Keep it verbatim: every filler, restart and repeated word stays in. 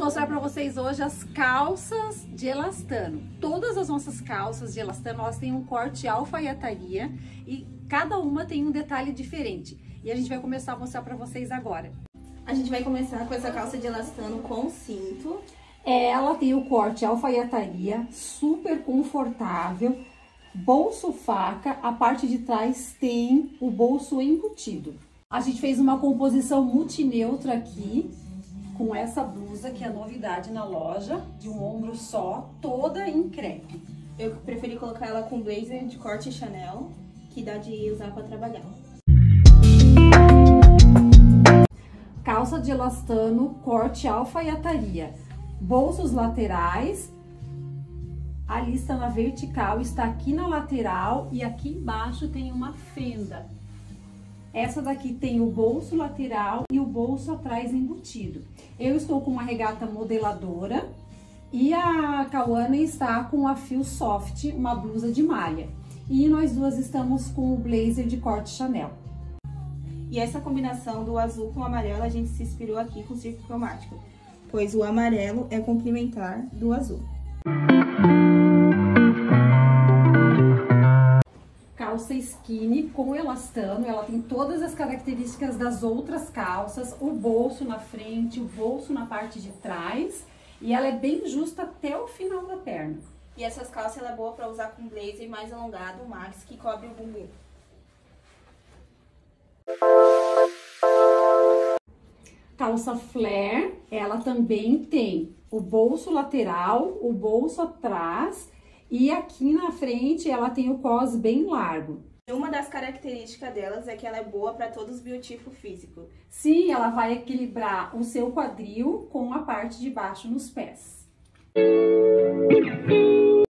mostrar para vocês hoje as calças de elastano. Todas as nossas calças de elastano, elas têm um corte alfaiataria e cada uma tem um detalhe diferente. E a gente vai começar a mostrar para vocês agora. A gente vai começar com essa calça de elastano com cinto. Ela tem o corte alfaiataria, super confortável, bolso faca, a parte de trás tem o bolso embutido. A gente fez uma composição multineutra aqui, com essa blusa, que é novidade na loja, de um ombro só, toda em crepe. Eu preferi colocar ela com blazer de corte Chanel, que dá de usar para trabalhar. Calça de elastano, corte alfaiataria. Bolsos laterais. A lista na vertical está aqui na lateral e aqui embaixo tem uma fenda. Essa daqui tem o bolso lateral e o bolso atrás embutido. Eu estou com uma regata modeladora e a Cauane está com a fio soft, uma blusa de malha. E nós duas estamos com o blazer de corte Chanel. E essa combinação do azul com o amarelo, a gente se inspirou aqui com o círculo cromático, pois o amarelo é complementar do azul. Calça skinny com elastano, ela tem todas as características das outras calças, o bolso na frente, o bolso na parte de trás, e ela é bem justa até o final da perna. E essas calças ela é boa para usar com blazer mais alongado, o max, que cobre o bumbum. Calça flare, ela também tem o bolso lateral, o bolso atrás, e aqui na frente ela tem o cos bem largo. Uma das características delas é que ela é boa para todos os biotipos físicos. Sim, ela vai equilibrar o seu quadril com a parte de baixo nos pés.